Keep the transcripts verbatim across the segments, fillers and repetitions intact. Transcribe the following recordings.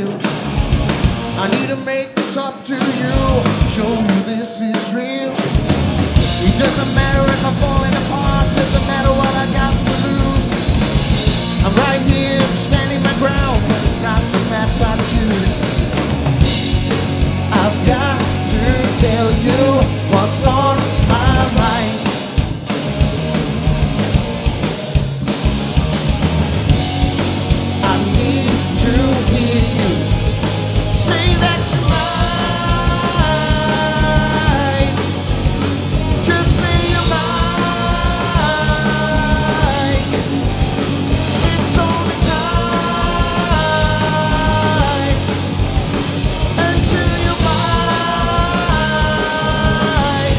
you. I need to make this up to you, show you this is real. It doesn't matter if I'm falling apart, doesn't matter what I got to lose. I'm right here standing my ground, but it's not the path I choose. I've got to tell you what's on my mind. I need to hear you say that you're mine. Just say you're mine. It's only time until you're mine.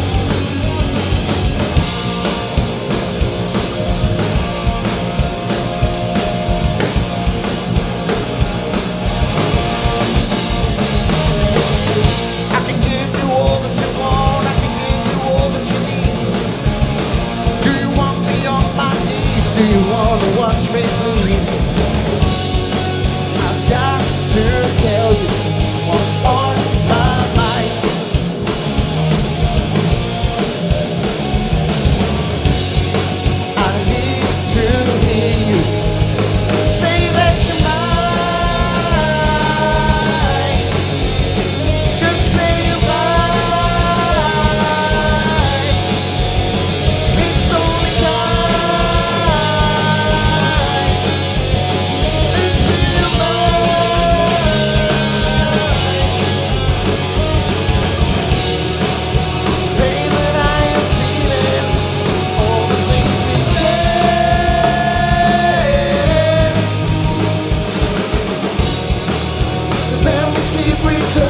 I can give you all that you want, I can give you all that you need. Do you want me on my knees? Do you want to watch me bleed? I've got to tell you what's on my mind. I need to hear you say that you're mine. Just say you're mine. It's only time until you're mine. Baby, I am feeling all the things we said. The memories keep returning.